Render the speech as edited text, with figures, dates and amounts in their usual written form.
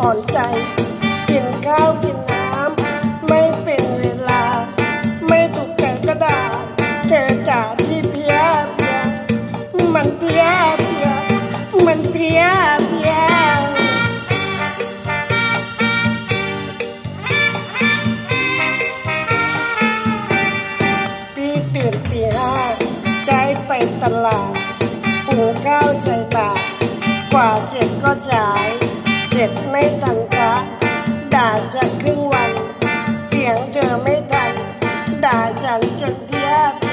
อนใจกินข้าวกินน้ำไม่เป็นเวลาไม่ถูกใจก็ด่าเจอจ่าที่เพี้ยเพี้ยมันเพี้ยเพี้ยมันเพี้ยเพี้ยพี่ตื่นตีห้าใจไปตลาดหุงข้าวใส่บาตรกว่าเจ็ดก็จ่ายเจ็ดไม่ทันพระด่าจะครึ่งวันเถียงเธอไม่ทันด่าฉันจนเพี้ย